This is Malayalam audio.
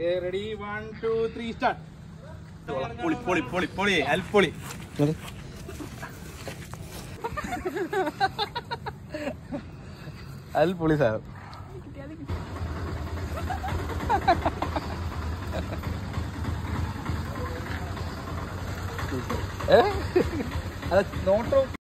Okay, ready? 1, 2, 3, start. പൊളി അൽപ്പൊളി. അൽപ്പൊളി സാധനം. നോട്ടോ